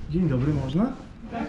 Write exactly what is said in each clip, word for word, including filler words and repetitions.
Dzień dobry, można? Tak,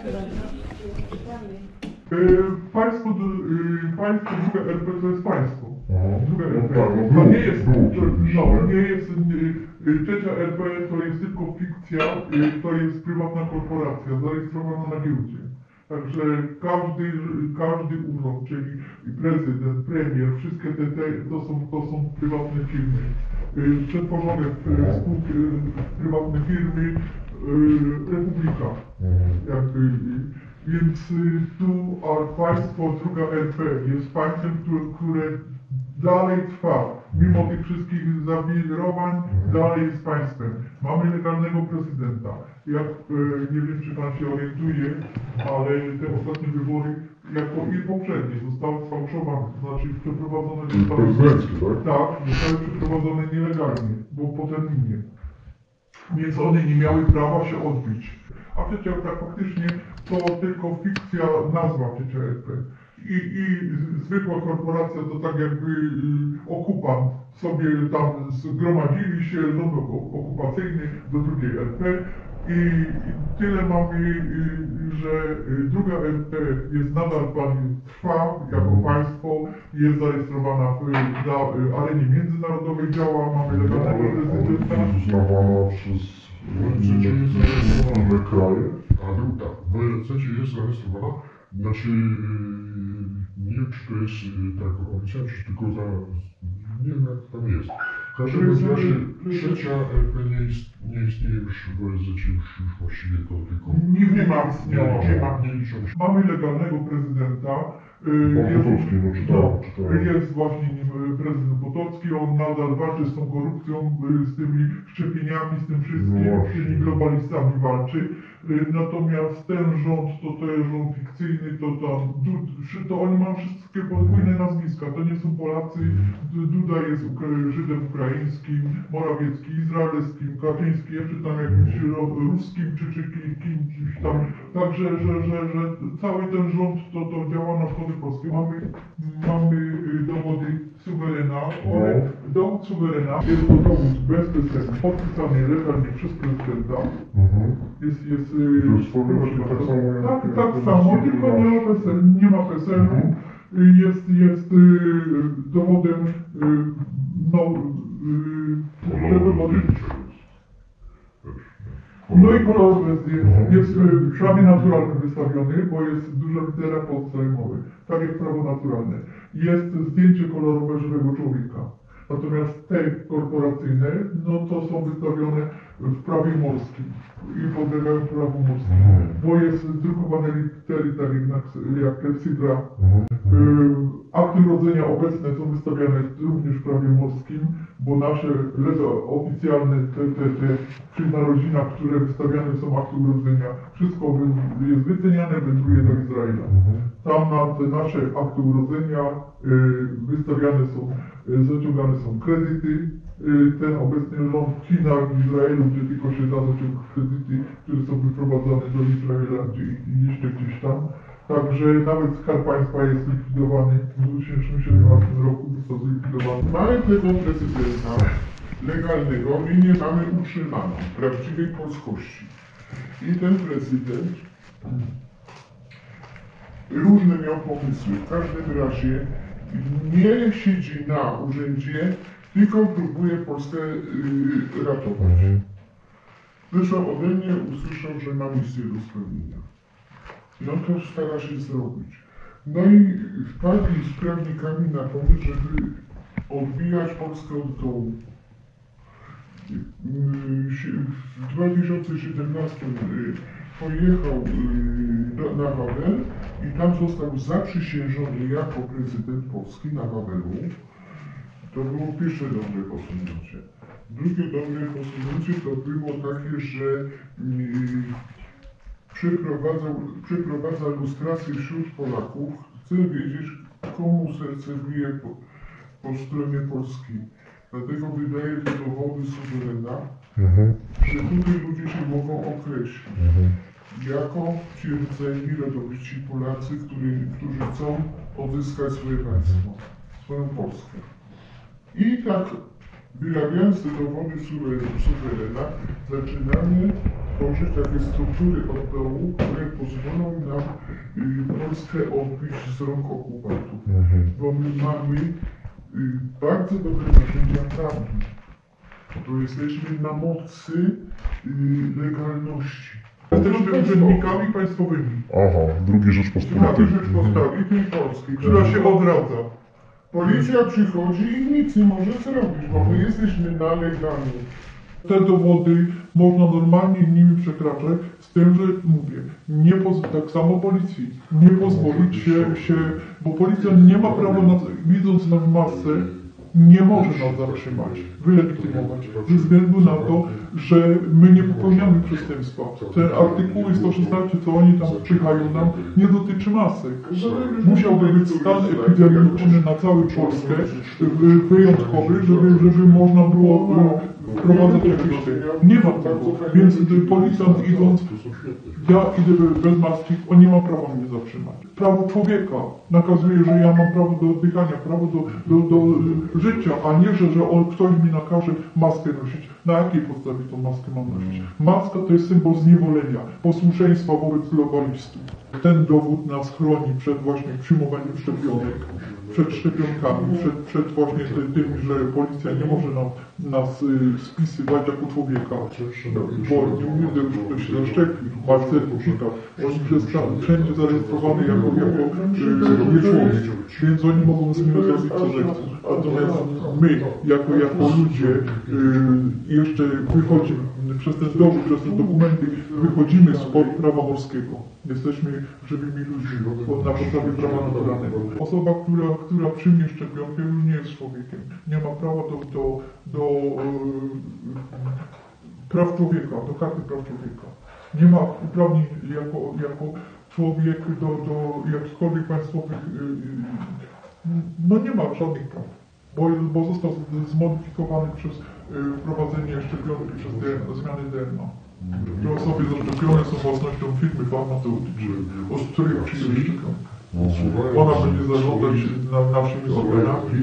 Państwo, y, państwo druga R P to jest państwo. Druga R P. No tak, no To nie było, jest, było to, kiedyś, no, nie? nie jest, y, y, trzecia R P to jest tylko fikcja, y, to jest prywatna korporacja zarejestrowana na giełdzie. Także każdy, każdy urząd, czyli prezydent, premier, wszystkie te, te to, są, to są prywatne firmy. Y, przetworzone w y, spółki, y, prywatne firmy, y, Republika. Jakby, y, Więc y, tu a państwo druga R P jest państwem, które, które dalej trwa. Mimo tych wszystkich zawirowań, dalej jest państwem. Mamy legalnego prezydenta. Jak, y, nie wiem, czy pan się orientuje, ale te ostatnie wybory, jak i poprzednie, zostały sfałszowane. To znaczy przeprowadzone zostały... Prezydenckie, tak? Tak, zostały przeprowadzone nielegalnie, bo po terminie. Więc one nie miały prawa się odbyć. A przecież tak faktycznie to tylko fikcja, nazwa trzecia R P. I, I zwykła korporacja to tak jakby y, okupant sobie tam zgromadzili się, rząd okupacyjny do drugiej R P i, i tyle mamy, y, że y, druga R P jest nadal trwa jako państwo, jest zarejestrowana w, na y, arenie międzynarodowej, działa, mamy legalnego prezydenta. Uznawana przez inne kraje. A druga, w O N Z jest zarejestrowana, znaczy nie wiem, czy to jest tak oficjalnie, czy tylko za, nie wiem jak tam jest. W każdym razie trzecia R P nie, ist, nie istnieje już w O N Z, już, już właściwie to tylko Nigdy nie ma istniała. nie ma, nie liczą się. Mamy legalnego prezydenta. Pan Potocki, no czytałem, no, czytałem. jest właśnie nim prezydent Potocki, on nadal walczy z tą korupcją, y, z tymi szczepieniami, z tym wszystkim, No z tymi globalistami walczy. Y, Natomiast ten rząd, to to jest rząd fikcyjny, to tam, Du- to oni mają wszystkie podwójne nazwiska, to nie są Polacy, Du- Duda jest Ukra- Żydem ukraińskim, Morawiecki izraelskim, Kaczyński jeszcze tam jakimś ro- ruskim, czy, czy ki- kimś tam. Także, że, że, że cały ten rząd to, to działa na szkodę Polski. Mamy, mamy y, dowody suwerena, ale dowód suwerena jest to dowód bezprecedentny, podpisany legalnie przez prezydenta. Mhm. Jest, jest, To jest formalnie tak samo jak- tak, jak tak ten samo, system tylko nasz. nie ma P E S L, nie ma P E S L u. Jest, jest y, dowodem, y, no, y, że wywody. No i kolor jest, jest y, prawie naturalny wystawiony, bo jest duża litera podstawowy, tak jak prawo naturalne. Jest zdjęcie kolorowe żywego człowieka. Natomiast te korporacyjne, no to są wystawione w prawie morskim i podlegają prawu morskiemu, bo jest drukowane litery, tak jak, jak klepsydra. Y, Akty urodzenia obecne są wystawiane również w prawie morskim, bo nasze leto oficjalne, te, te, te przy narodzinach, które wystawiane są akty urodzenia, wszystko wy- jest wyceniane, wędruje do Izraela. Tam na te nasze akty urodzenia y, wystawiane są, y, zaciągane są kredyty. Y, ten obecny rząd w Chinach, w Izraelu, gdzie tylko się da zaciągać kredyty, które są wyprowadzane do Izraela, gdzie jeszcze gdzieś tam. Także nawet Skarb Państwa jest likwidowany w dwa tysiące siedemnastym roku, został zlikwidowany. Mamy tego prezydenta legalnego i nie mamy utrzymaną prawdziwej polskości. I ten prezydent różne miał pomysły. W każdym razie nie siedzi na urzędzie, tylko próbuje Polskę yy, ratować. Zresztą ode mnie usłyszał, że ma misję do spełnienia. No to stara się zrobić. No i wpadli z prawnikami na pomysł, żeby odbijać Polskę od dołu. W dwa tysiące siedemnastym pojechał do, na Wawel i tam został zaprzysiężony jako prezydent Polski na Wawelu. To było pierwsze dobre posunięcie. Drugie dobre posunięcie to było takie, że Przeprowadzał, przeprowadza lustrację wśród Polaków. Chcę wiedzieć, komu serce bije po, po stronie polskiej. Dlatego wydaje te dowody suwerena, Mhm. że tutaj ludzie się mogą określić Mhm. jako ci rdzenni, rodowici Polacy, którzy, którzy chcą odzyskać swoje państwo, swoją Polskę. I tak, wyrabiając te dowody suwerena, zaczynamy tworzyć takie struktury od dołu, które pozwolą nam y, Polskę odbić z rąk okupantów. Mhm. Bo my mamy y, bardzo dobre narzędzia prawne. To jesteśmy na mocy y, legalności. Jesteśmy urzędnikami państwowymi, Aha, drugiej Prawie Rzeczpospolitej. Rzeczpospolitej tej Polskiej, która się odradza. Policja przychodzi i nic nie może zrobić, bo my jesteśmy na legalnie. Te dowody można normalnie nimi przekraczać, z tym, że mówię, nie poz- tak samo policji, nie pozwolić się, się, bo policja nie ma prawa, nas, widząc nas w masce, nie może nas zatrzymać, wylegitymować, ze względu na to, że my nie popełniamy przestępstwa. Te artykuły sto szesnaście, co oni tam wpychają nam, nie dotyczy masek. Musiałby być stan epidemiczny na całą Polskę, y, wyjątkowy, żeby, żeby można było y, wprowadzać jakieś te. Nie ma tego, więc y, policjant idąc, ja idę bez maski, on nie ma prawa mnie zatrzymać. Prawo człowieka nakazuje, że ja mam prawo do oddychania, prawo do, do, do y, życia, a nie, że, że on, ktoś mi nakaże maskę nosić. Na jakiej podstawie tą maskę mam nosić? Maska to jest symbol zniewolenia, posłuszeństwa wobec globalistów. Ten dowód nas chroni przed właśnie przyjmowaniem szczepionek, przed szczepionkami, przed, przed właśnie ty- tym, że policja nie może nam, nas y, spisywać jako człowieka. Bo nie mówię, że już ktoś się zaszczepił, ma certyfikat. Oni zostali wszędzie zarejestrowani jako, jako y, nie człowiek, więc oni mogą z nim zrobić co zechcą. Natomiast my, jako, jako ludzie, y, jeszcze wychodzimy przez ten dowód, przez te dokumenty, wychodzimy spod prawa morskiego. Jesteśmy żywymi ludźmi na podstawie prawa naturalnego. Osoba, która, która przyjmie szczepionkę, już nie jest człowiekiem. Nie ma prawa do, do, do yy, praw człowieka, do karty praw człowieka. Nie ma uprawnień jako, jako człowiek do, do jakichkolwiek państwowych, yy, no nie ma żadnych praw, bo, bo został zmodyfikowany przez yy, wprowadzenie szczepionki przez D N A, zmiany D N A. Te osoby zaszczepione są własnością firmy farmaceutycznej, od której przyjęli szczepionkę. Ona będzie zarządzać nad naszymi organami.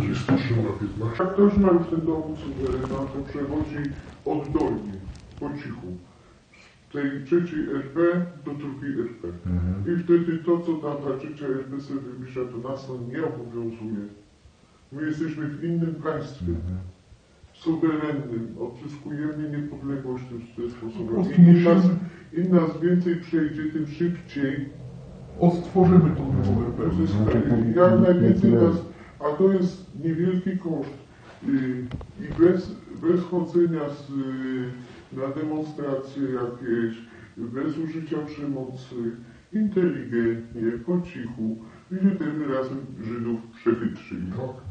Jak ktoś ma już ten dowód suwerena, to przechodzi oddolnie, po cichu. Z tej trzeciej R P do drugiej R P. I wtedy to, co tam ta trzecia R P sobie wymyśla, to nas to nie obowiązuje. My jesteśmy w innym państwie. Suwerennym, odzyskujemy niepodległość w ten sposób. Im nas, im nas więcej przejdzie, tym szybciej Odtworzymy tą drugą R P. uzyskamy. Jak najwięcej nas, a to jest niewielki koszt. I bez, bez chodzenia z, na demonstracje jakieś, bez użycia przemocy, inteligentnie, po cichu, będziemy razem Żydów przechytrzyli.